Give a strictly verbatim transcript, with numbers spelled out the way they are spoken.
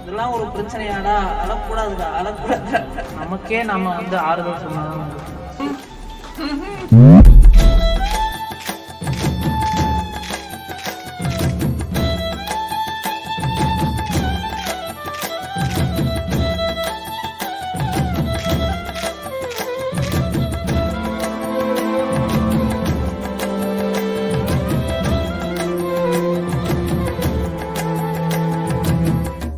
இதெல்லாம் ஒரு பிரச்சனையாடா? அழக்கூடாதுடா, அழக்கூடாது. நமக்கே நம்ம வந்து ஆறுதல் சொன்னாலும்